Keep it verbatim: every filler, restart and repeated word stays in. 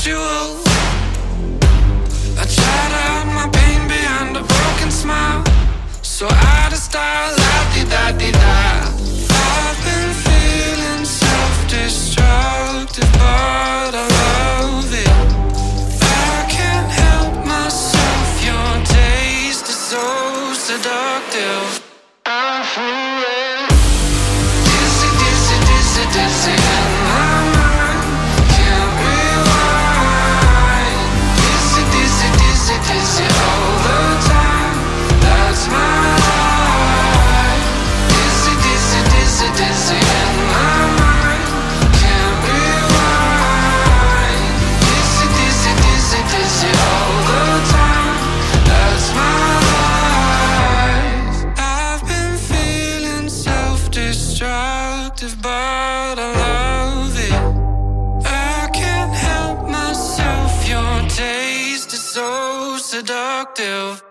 usual. I try to hide my pain behind a broken smile, so out of style, la-di-da-di-da. I've been feeling self-destructive, but I love it. I can't help myself, your taste is so seductive. I'm feeling dizzy, dizzy, dizzy, dizzy in my mind. Can't rewind. Dizzy, dizzy, dizzy, dizzy all the time. That's my life. Dizzy, dizzy, dizzy, dizzy in my mind. Can't rewind. Dizzy, dizzy, dizzy, dizzy all the time. That's my life. I've been feeling self-destructive, but I love it. I can't help myself, your taste is so seductive.